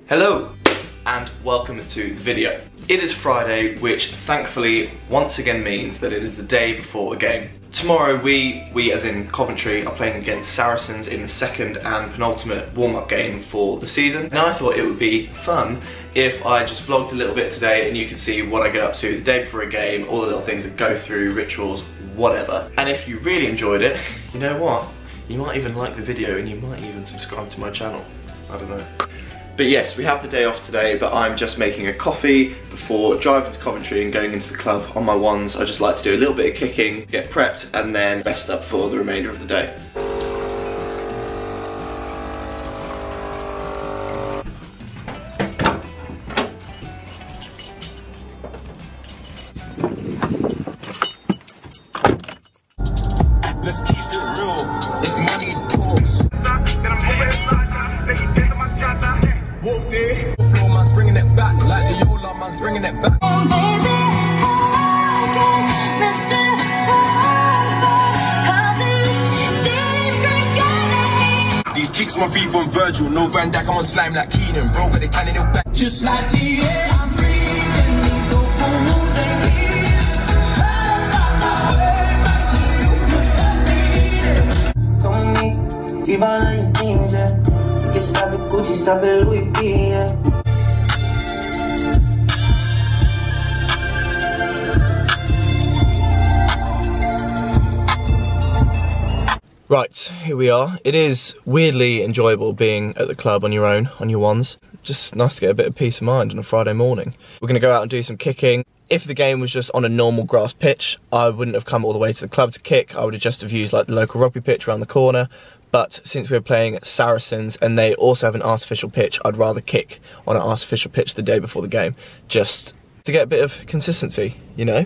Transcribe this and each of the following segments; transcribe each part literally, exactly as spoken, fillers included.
Hello and welcome to the video. It is Friday, which thankfully once again means that it is the day before a game. Tomorrow we, we as in Coventry, are playing against Saracens in the second and penultimate warm-up game for the season. Now I thought it would be fun if I just vlogged a little bit today and you can see what I get up to the day before a game, all the little things that go through, rituals, whatever. And if you really enjoyed it, you know what? You might even like the video and you might even subscribe to my channel. I don't know. But yes, we have the day off today, but I'm just making a coffee before driving to Coventry and going into the club on my ones. I just like to do a little bit of kicking, get prepped, and then rest up for the remainder of the day. Let's keep it real. It's money talks. Walk there. Floor man's bringing it back like the Yola man's bringing it back. Oh, baby, I can Mister How these kicks my feet from Virgil, no Van Dijk, I'm on slime like Keenan, bro, but they can't in back. Just like the air, I'm breathing these open wounds and healing. Come me, even on your danger. You can stop it Gucci, stop it Louis V, yeah. Right, here we are. It is weirdly enjoyable being at the club on your own, on your ones. Just nice to get a bit of peace of mind on a Friday morning. We're gonna go out and do some kicking. If the game was just on a normal grass pitch, I wouldn't have come all the way to the club to kick. I would have just have used like the local rugby pitch around the corner. But since we're playing Saracens and they also have an artificial pitch, I'd rather kick on an artificial pitch the day before the game, just to get a bit of consistency, you know?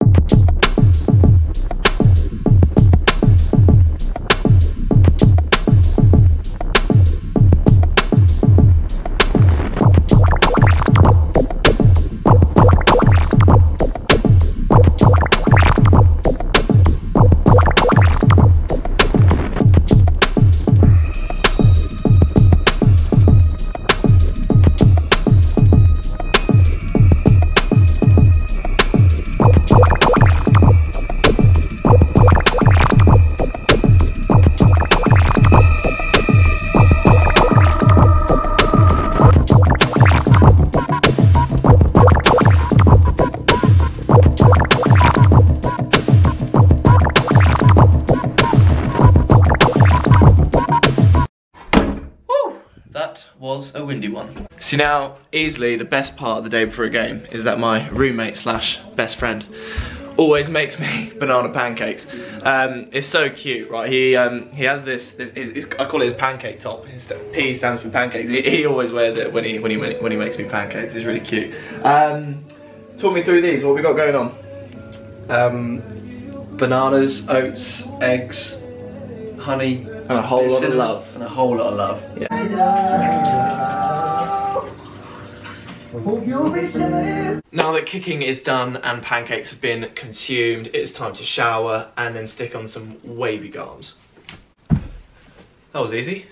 That was a windy one. See now, easily the best part of the day before a game is that my roommate slash best friend always makes me banana pancakes. Um, it's so cute, right? He um, he has this, this his, his, I call it his pancake top. His P stands for pancakes. He, he always wears it when he when he when he makes me pancakes. It's really cute. Um, talk me through these. What have we got going on? Um, bananas, oats, eggs, honey, and a whole lot of love. And a whole lot of love. Yeah. Now that kicking is done and pancakes have been consumed, it's time to shower and then stick on some wavy garms. That was easy.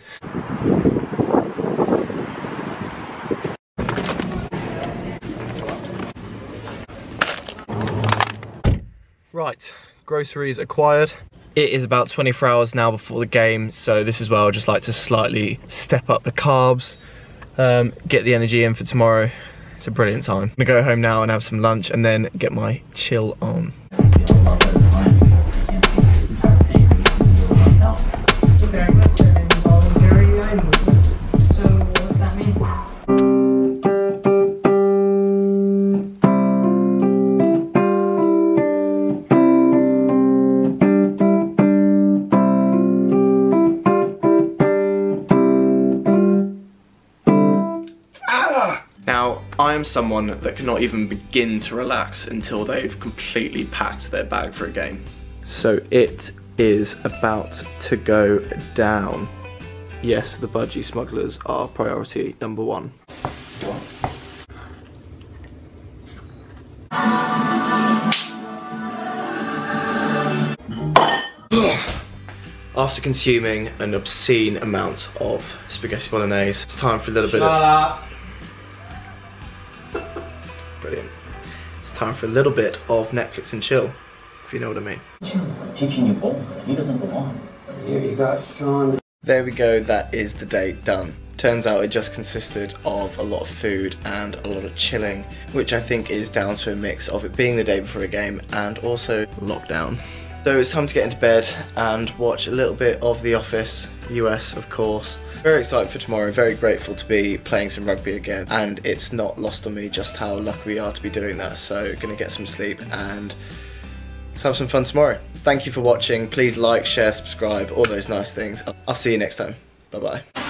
Right, groceries acquired. It is about twenty-four hours now before the game, so this is where I'd just like to slightly step up the carbs, um, get the energy in for tomorrow. It's a brilliant time. I'm gonna go home now and have some lunch and then get my chill on. Now, I am someone that cannot even begin to relax until they've completely packed their bag for a game. So it is about to go down. Yes, the budgie smugglers are priority number one. After consuming an obscene amount of spaghetti bolognese, it's time for a little bit of Brilliant. It's time for a little bit of Netflix and chill, if you know what I mean. I'm teaching you both. He doesn't belong. Here you got Sean. There we go, that is the day done. Turns out it just consisted of a lot of food and a lot of chilling, which I think is down to a mix of it being the day before a game and also lockdown. So it's time to get into bed and watch a little bit of The Office, U S of course. Very excited for tomorrow, very grateful to be playing some rugby again, and it's not lost on me just how lucky we are to be doing that, so gonna get some sleep and let's have some fun tomorrow. Thank you for watching, please like, share, subscribe, all those nice things. I'll see you next time, bye bye.